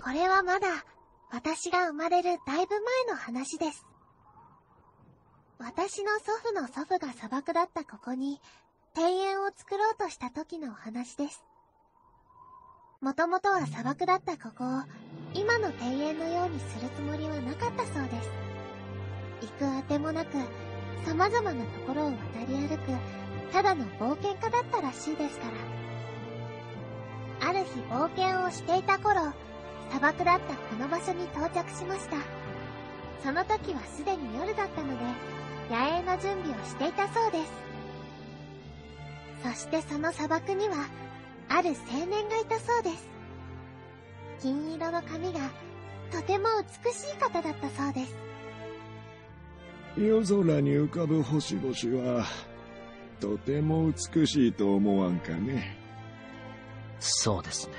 これはまだ私が生まれるだいぶ前の話です。私の祖父の祖父が砂漠だったここに庭園を作ろうとした時のお話です。もともとは砂漠だったここを今の庭園のようにするつもりはなかったそうです。行くあてもなく様々なところを渡り歩くただの冒険家だったらしいですから。ある日冒険をしていた頃、砂漠だったこの場所に到着しました。その時はすでに夜だったので野営の準備をしていたそうです。そしてその砂漠にはある青年がいたそうです。金色の髪がとても美しい方だったそうです。 夜空に浮かぶ星々はとても美しいと思わんかね。 そうですね。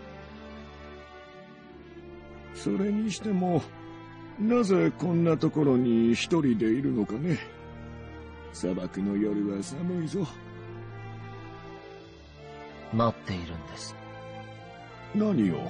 それにしてもなぜこんなところに一人でいるのかね。砂漠の夜は寒いぞ。 待っているんです。 何を？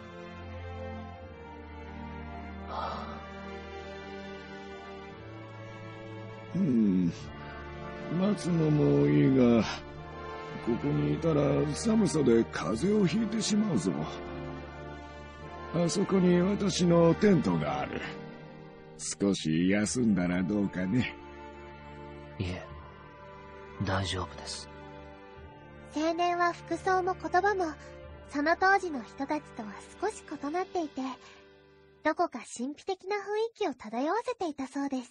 待つのもいいが、ここにいたら寒さで風邪をひいてしまうぞ。あそこに私のテントがある。少し休んだらどうかね。 いえ、大丈夫です。 青年は服装も言葉もその当時の人たちとは少し異なっていて、どこか神秘的な雰囲気を漂わせていたそうです。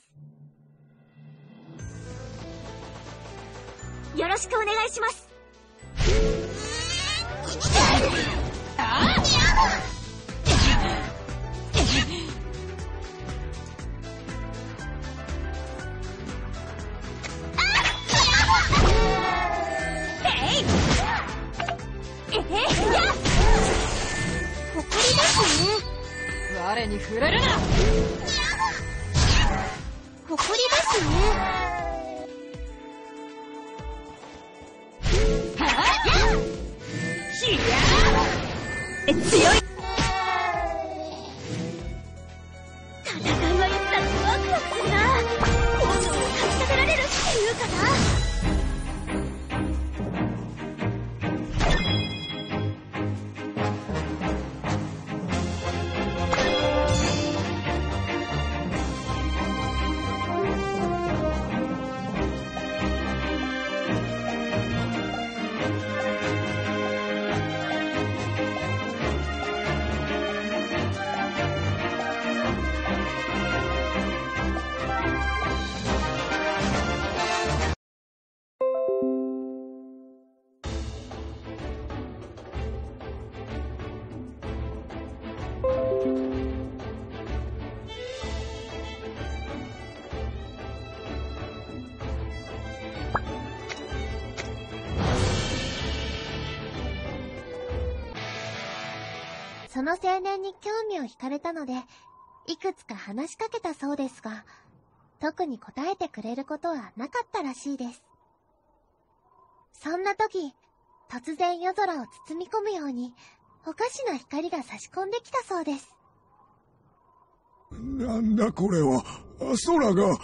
よろしくお願いします。 我に触れるな。 誇りですね。 強い。戦いはやったらワクワクするな。本性をかきたてられるっていうかな。 その青年に興味を惹かれたので、いくつか話しかけたそうですが、特に答えてくれることはなかったらしいです。そんな時、突然夜空を包み込むように、おかしな光が差し込んできたそうです。 なんだこれは、空が。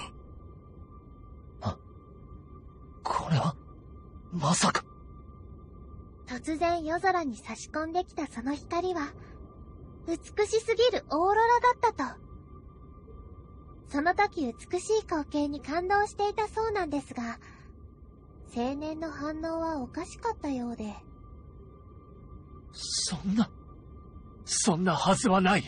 これは、まさか。 突然夜空に差し込んできたその光は、美しすぎるオーロラだったと。その時美しい光景に感動していたそうなんですが、青年の反応はおかしかったようで。 そんなはずはない。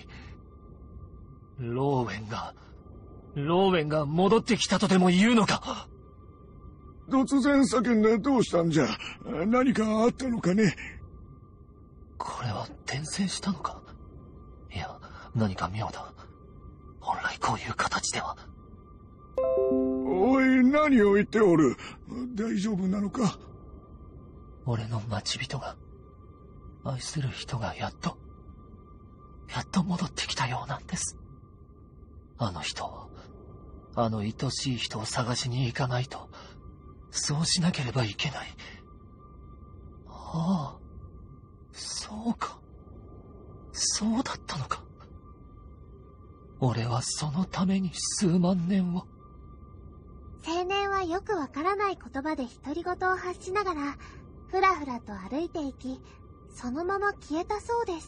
ローウェンが戻ってきたとでも言うのか。 突然叫んでどうしたんじゃ。何かあったのかね。 これは転生したのか。いや、何か妙だ。本来こういう形では。 おい、何を言っておる。大丈夫なのか。 俺の待ち人が、愛する人がやっと戻ってきたようなんです。あの人を、あの愛しい人を探しに行かないと、そうしなければいけない。ああ、そうか。 そうだったのか。俺はそのために数万年を。 青年はよくわからない言葉で独り言を発しながら、ふらふらと歩いていき、そのまま消えたそうです。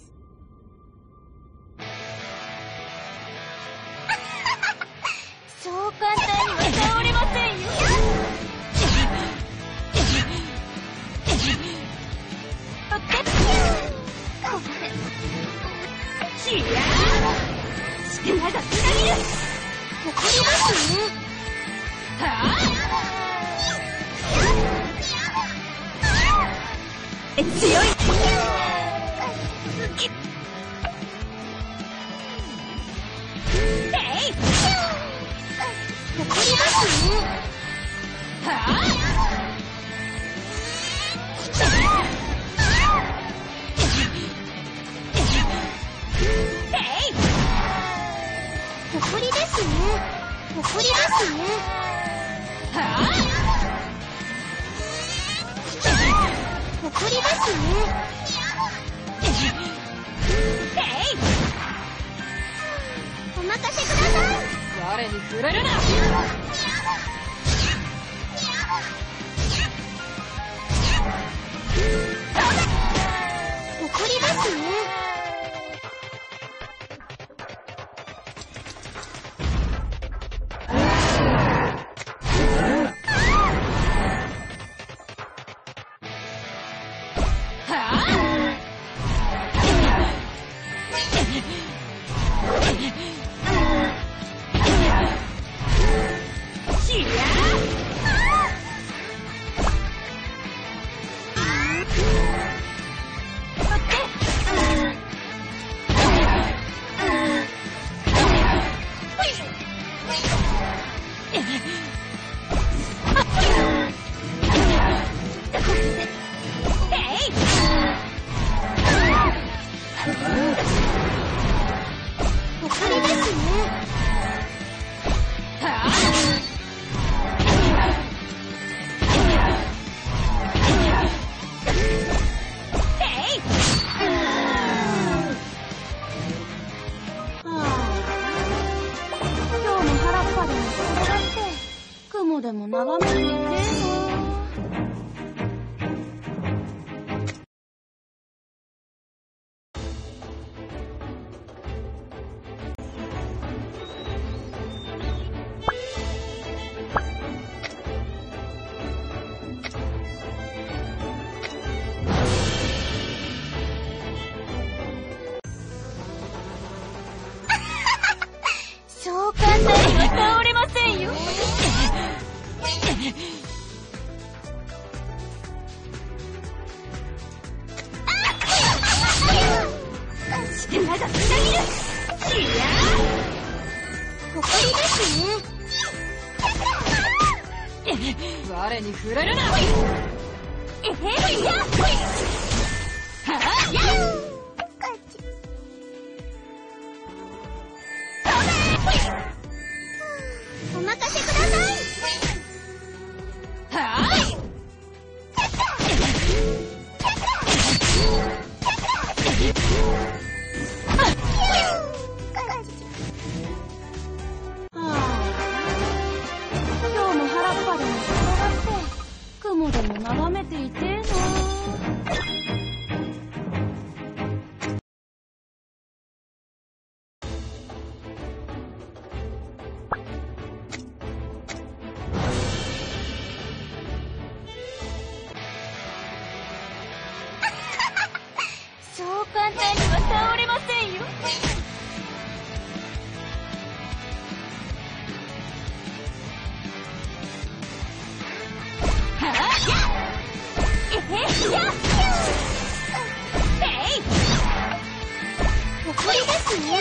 そう簡単には倒れませんよ。力がつなげる。 わかりますね。 強い。 わかりますね。誇りですね。誇りですね。誇りですね。お任せください。 我に触れるな。 誇りですね。雲でも眺めていてーそう簡単には倒れませんよ。力がつなげる。 誇りですね。 我に触れるな。 お任せください。 今日も原っぱでも転がって雲でも眺めていてーな。そう簡単には倒れませんよ。 誇りですね。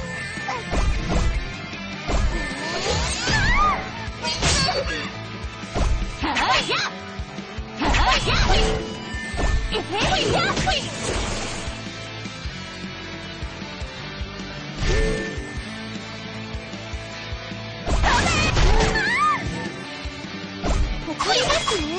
誇りですね。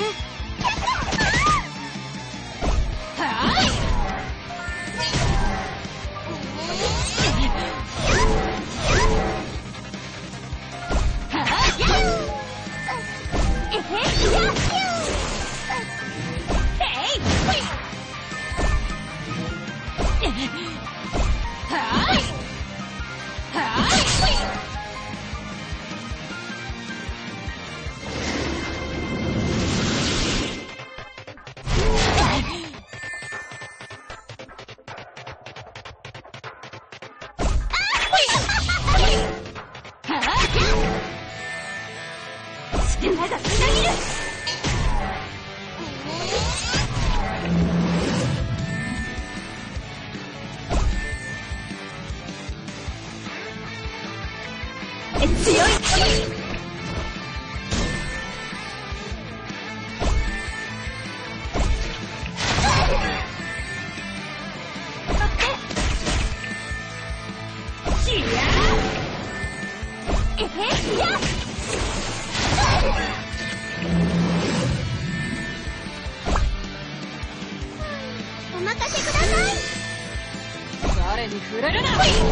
お任せください。 我に触れるな。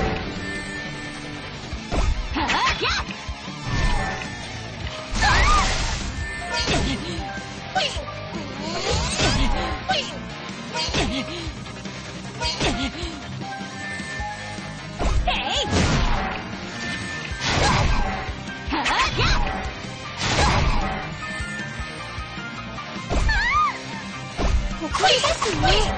これですね。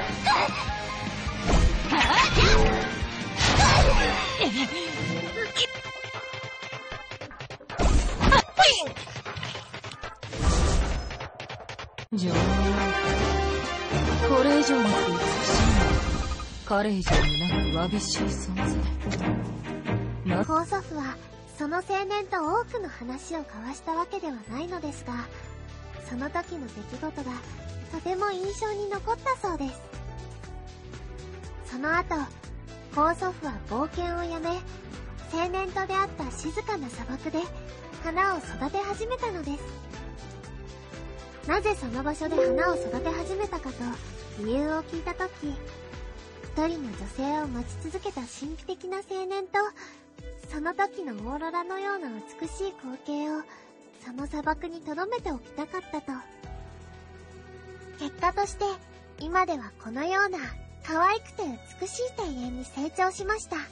情これ以上なく美しい彼以上になくわびしい存在。 高祖父はその青年と多くの話を交わしたわけではないのですが、その時の出来事がとても印象に残ったそうです。その後、高祖父は冒険をやめ、青年と出会った静かな砂漠で花を育て始めたのです。なぜその場所で花を育て始めたかと理由を聞いたとき、一人の女性を待ち続けた神秘的な青年と、その時のオーロラのような美しい光景をその砂漠に留めておきたかったと。結果として今ではこのような可愛くて美しい庭園に成長しました。 ま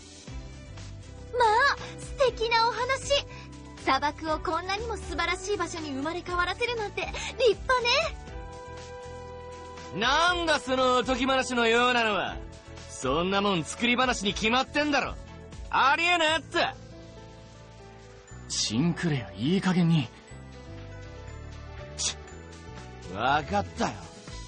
あ、素敵なお話。砂漠をこんなにも素晴らしい場所に生まれ変わらせるなんて立派ね。 なんだそのおとぎ話のようなのは。そんなもん作り話に決まってんだろ。ありえねえって。シンクレアいい加減に。わかったよ。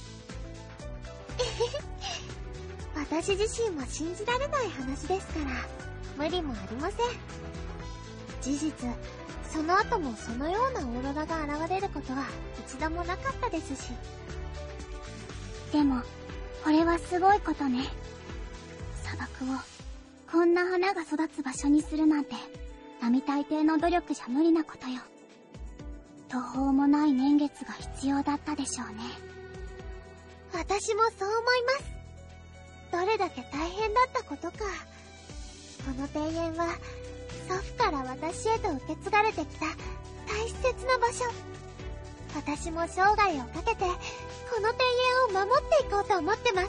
私自身も信じられない話ですから無理もありません。事実その後もそのようなオーロラが現れることは一度もなかったですし。 でもこれはすごいことね。砂漠をこんな花が育つ場所にするなんて並大抵の努力じゃ無理なことよ。途方もない年月が必要だったでしょうね。 私もそう思います。どれだけ大変だったことか。この庭園は祖父から私へと受け継がれてきた大切な場所。私も生涯をかけてこの庭園を守っていこうと思ってます。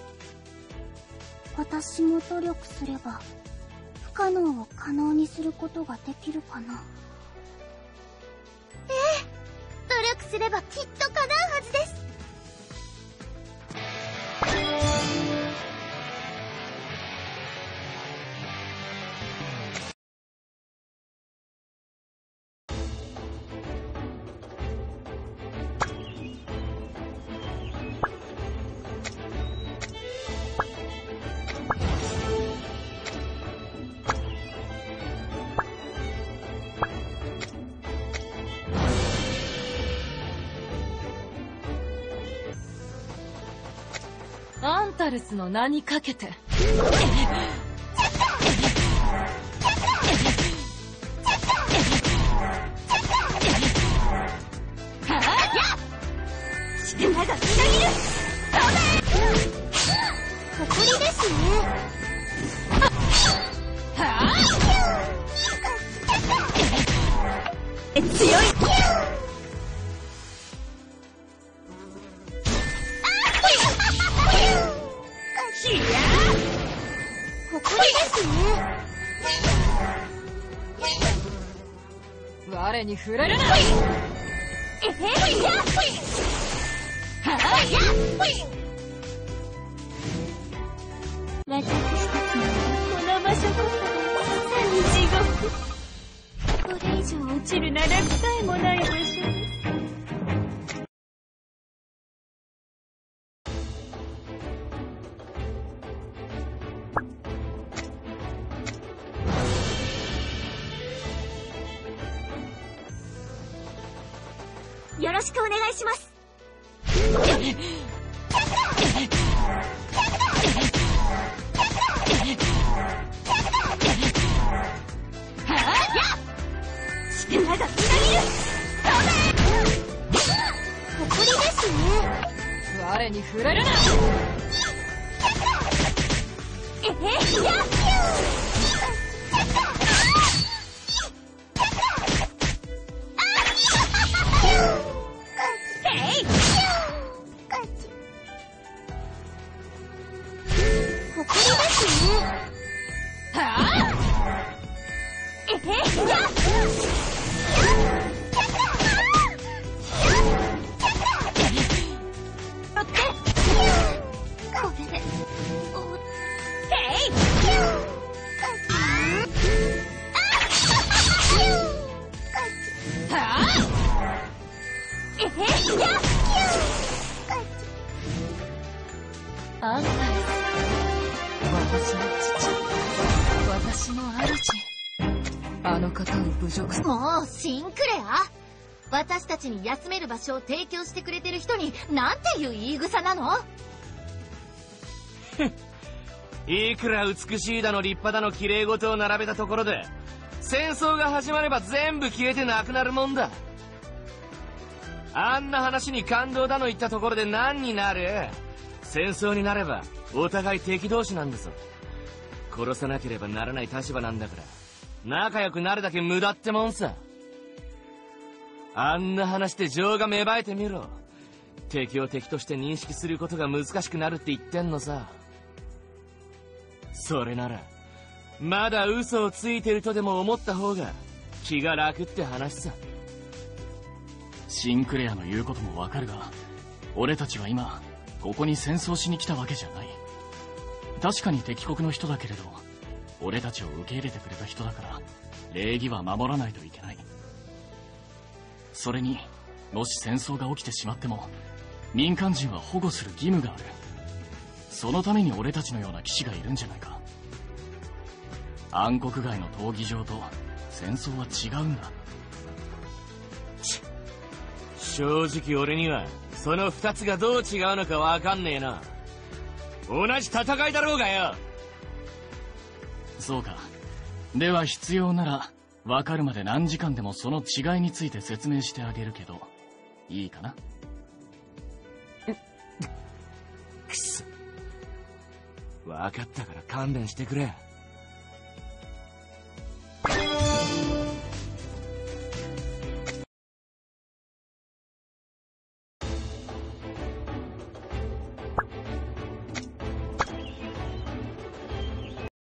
私も努力すれば不可能を可能にすることができるかな。 ええ、努力すればきっと叶うはずです。 アンタレスの名にかけて。 力がみなぎる。 誇りですね。 強い。 誇りですね。 我に触れるな。 私たちのこの場所こそまさに地獄。これ以上落ちる奈落さえもない場所です。 よろしくお願いします。力がみなぎる。 ここりですね。 我に触れるな。 アンタイス、私の父、私の主、あの方を侮辱する。 もうシンクレア、私たちに休める場所を提供してくれてる人になんていう言い草なの。 いくら美しいだの立派だの綺麗事を並べたところで戦争が始まれば全部消えてなくなるもんだ。あんな話に感動だの言ったところで何になる。戦争になればお互い敵同士なんだぞ。殺さなければならない立場なんだから仲良くなるだけ無駄ってもんさ。あんな話で情が芽生えてみろ。敵を敵として認識することが難しくなるって言ってんのさ。それならまだ嘘をついてるとでも思った方が気が楽って話さ。 シンクレアの言うこともわかるが、俺たちは今ここに戦争しに来たわけじゃない。確かに敵国の人だけれど、俺たちを受け入れてくれた人だから礼儀は守らないといけない。それにもし戦争が起きてしまっても民間人は保護する義務がある。そのために俺たちのような騎士がいるんじゃないか。暗黒街の闘技場と戦争は違うんだ。 正直俺にはその二つがどう違うのかわかんねえな。同じ戦いだろうがよ。 そうか。では必要なら分かるまで何時間でもその違いについて説明してあげるけどいいかな。 くそ、分かったから勘弁してくれ。